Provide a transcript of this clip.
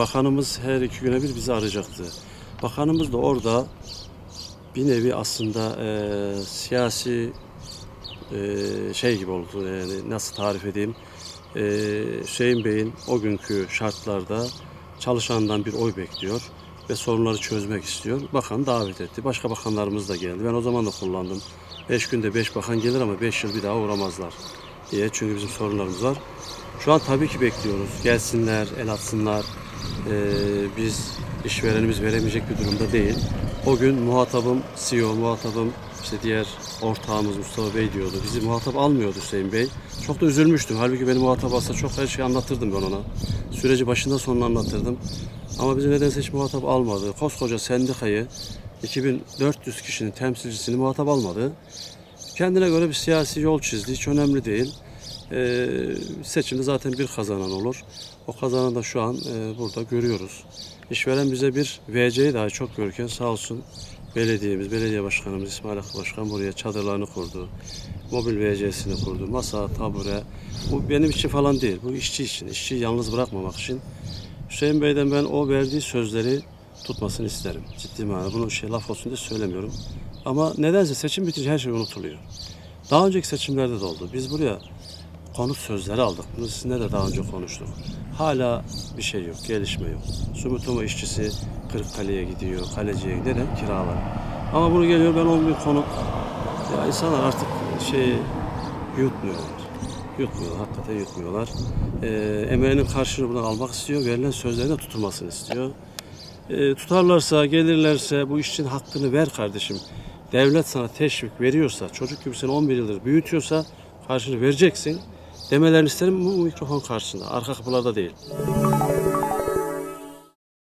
Bakanımız her 2 güne bir bizi arayacaktı. Bakanımız da orada bir nevi aslında siyasi şey gibi oldu. Yani nasıl tarif edeyim? Hüseyin Bey'in o günkü şartlarda çalışandan bir oy bekliyor ve sorunları çözmek istiyor. Bakan davet etti. Başka bakanlarımız da geldi. Ben o zaman da kullandım. 5 günde 5 bakan gelir ama 5 yıl bir daha uğramazlar diye. Çünkü bizim sorunlarımız var. Şu an tabii ki bekliyoruz. Gelsinler, el atsınlar. Biz işverenimiz veremeyecek bir durumda değil. O gün muhatabım CEO, muhatabım işte diğer ortağımız Mustafa Bey diyordu. Bizi muhatap almıyordu Hüseyin Bey. Çok da üzülmüştüm. Halbuki beni muhatap alsa çok her şeyi anlatırdım ben ona. Süreci başından sonuna anlatırdım. Ama bizi nedense hiç muhatap almadı. Koskoca sendikayı 2400 kişinin temsilcisini muhatap almadı. Kendine göre bir siyasi yol çizdi. Hiç önemli değil. Seçimde zaten bir kazanan olur. O kazanan da şu an burada görüyoruz. İşveren bize bir VC'yi daha çok görürken sağ olsun belediyemiz, belediye başkanımız İsmail Hakkı Başkan buraya çadırlarını kurdu. Mobil VC'sini kurdu. Masa, tabure. Bu benim için falan değil. Bu işçi için. İşçiyi yalnız bırakmamak için. Hüseyin Bey'den ben o verdiği sözleri tutmasını isterim. Ciddi manada. Bunu laf olsun diye söylemiyorum. Ama nedense seçim bitince her şey unutuluyor. Daha önceki seçimlerde de oldu. Biz buraya konut sözleri aldık. Bunu sizinle de daha önce konuştuk. Hala bir şey yok, gelişme yok. Sumitomo işçisi Kırıkkale'ye gidiyor, Kaleci'ye gidiyor, kiralar. Ama bunu geliyor ben 10 bin konut. Ya insanlar artık yutmuyorlar. Yutmuyorlar, hakikaten yutmuyorlar. Emeğinin karşılığını buradan almak istiyor, verilen sözlerin de tutulmasını istiyor. Tutarlarsa, gelirlerse bu işçinin hakkını ver kardeşim. Devlet sana teşvik veriyorsa, çocuk gibi seni 11 yıldır büyütüyorsa karşılığını vereceksin demelerini isterim bu mikrofon karşısında, arka kapılarda değil.